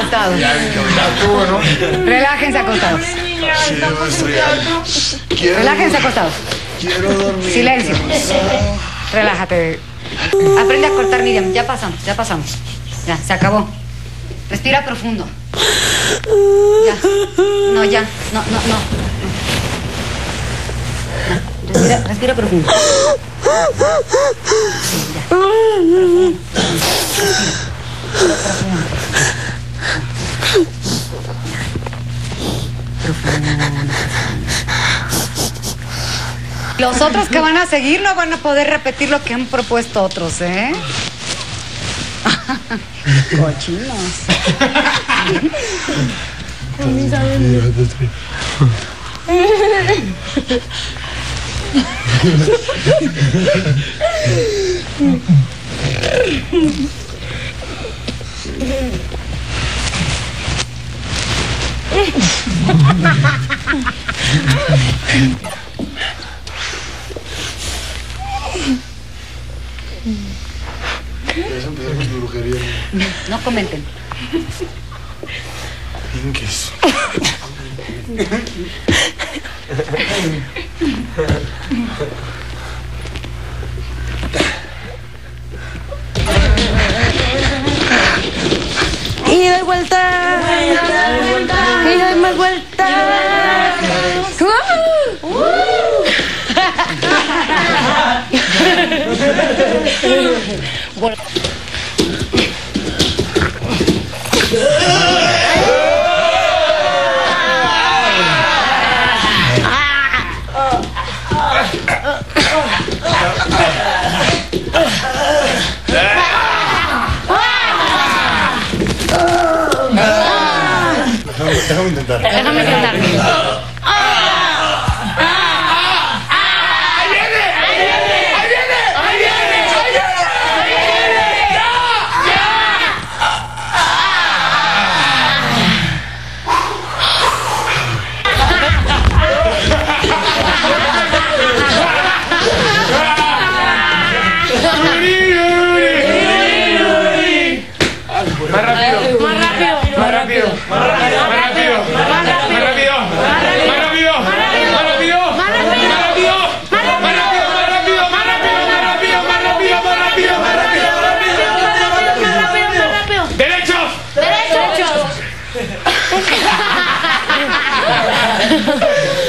acostados. Relájense acostados. Relájense acostados. Quiero dormir. Silencio. Relájate. Aprende a cortar, Miriam. Ya pasamos, ya pasamos. Ya, se acabó. Respira profundo. Ya. No, ya. No. Respira profundo. Sí, ya. Profundo. Los otros que van a seguir no van a poder repetir lo que han propuesto otros, ¿eh? Cochinos. Ya empezamos con brujería. No comenten. Pinques. Y doy vuelta. Y doy más vueltas. Déjame intentar. Déjame intentar. Más rápido. Más rápido. Más rápido. Más rápido. Más rápido. Más rápido. Más rápido. Más rápido. Más rápido. Más rápido. Más rápido. Más rápido. Más rápido. Más rápido. Más rápido. Más rápido. Derechos. Derechos.